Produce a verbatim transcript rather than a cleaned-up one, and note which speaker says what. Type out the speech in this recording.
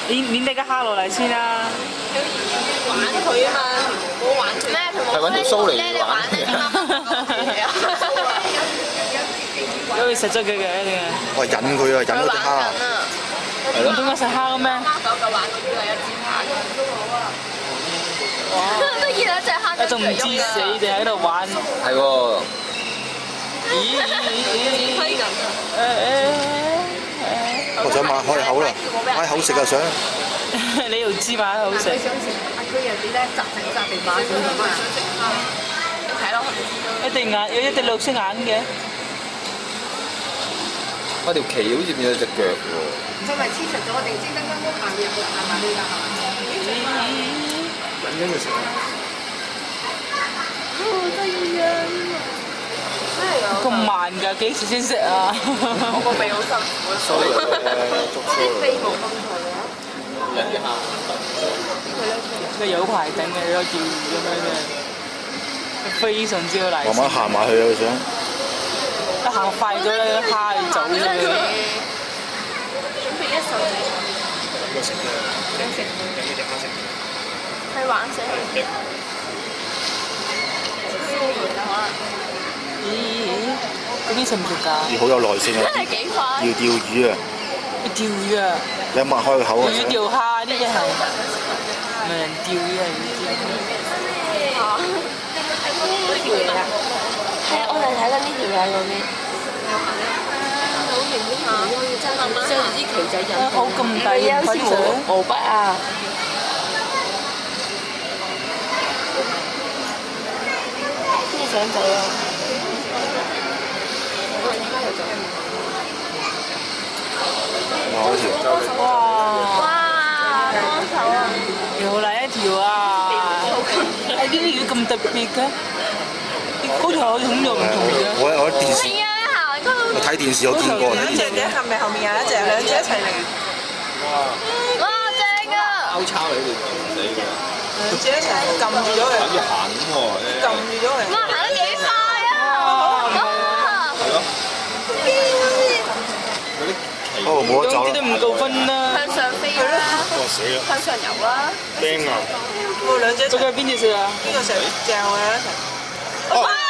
Speaker 1: 你你搦個蝦落嚟先啦。
Speaker 2: 玩佢啊嘛，我玩咩？
Speaker 3: 係揾條須嚟玩嘅。
Speaker 1: 因為食咗佢嘅一定係。
Speaker 3: 我引佢啊，引嗰隻蝦。係咯。
Speaker 1: 唔通我食蝦嘅咩？
Speaker 2: 貓狗狗玩嗰啲啊，一支蝦都好啊。哇！都見到一隻蝦。
Speaker 1: 我仲唔知死定喺度玩。
Speaker 3: 係喎。
Speaker 1: 咦咦咦！
Speaker 2: 推緊啊！
Speaker 1: 誒誒誒！
Speaker 3: 我想買開口啦，開口食啊想。
Speaker 1: 你又知買口食？
Speaker 2: 想食阿居有啲咧雜整雜地馬小咁啊！睇落去
Speaker 1: 一對眼有一對綠色眼嘅。
Speaker 3: 我條旗好似變咗隻腳喎。
Speaker 2: 佢咪黐實咗我哋先得間屋行入行埋去㗎係嘛？
Speaker 3: 揾緊佢食。
Speaker 2: 好得意啊！
Speaker 1: 咁慢㗎，幾時先食啊？
Speaker 2: 我個鼻好辛苦啊！
Speaker 3: 疏嚟嘅，捉疏
Speaker 2: 啲鼻冇咁長嘅。
Speaker 1: 佢有排等嘅，有釣魚咁樣嘅，非常之好嚟。
Speaker 3: 慢慢行埋去啊！佢想。
Speaker 1: 一行快咗咧，蝦就走咗佢。
Speaker 2: 準備一手仔。
Speaker 3: 有食嘅。
Speaker 2: 有食。
Speaker 3: 有幾隻蝦食？
Speaker 2: 去玩死佢。
Speaker 1: 咦咦咦！嗰啲食唔食㗎？
Speaker 3: 要好有耐性啊！
Speaker 2: 真係幾快！
Speaker 3: 要釣魚啊！
Speaker 1: 要釣魚啊！
Speaker 3: 你擘開個口啊！
Speaker 1: 魚釣蝦呢啲係唔係人釣魚係魚釣。
Speaker 2: 嚇！呢條嘢啊！係啊，我哋睇緊呢條嘢嗰邊。好型啲嚇！慢慢將支旗仔引。
Speaker 1: 好咁大型粉水。
Speaker 2: 毛筆啊！想走啊！
Speaker 1: 哇！
Speaker 2: 哇！幫手啊！
Speaker 1: 又嚟一條啊！誒呢啲魚咁特別嘅，嗰條好似又唔同嘅。
Speaker 3: 我我電視，
Speaker 2: 係啊，行嗰度。
Speaker 3: 我睇電視有見過。
Speaker 4: 兩隻嘅，係咪後面有一隻？兩隻一齊嚟。
Speaker 2: 哇！正啊！
Speaker 3: 交叉嚟呢條死㗎。
Speaker 4: 兩隻一齊撳住咗佢。
Speaker 3: 等住行咁喎。
Speaker 4: 撳住咗佢。
Speaker 2: 哇！行得幾快啊！哇！
Speaker 3: 係咯。哦，冇得走啦！
Speaker 1: 啲都唔夠分啦。
Speaker 2: 向上飛啦！
Speaker 3: 哇死啦！
Speaker 2: 向上游啦！
Speaker 3: 驚啊！
Speaker 4: 哇！兩隻一齊。
Speaker 1: 嗰個係邊隻食啊？
Speaker 4: 邊個食？嚼啊一齊。
Speaker 2: 哇！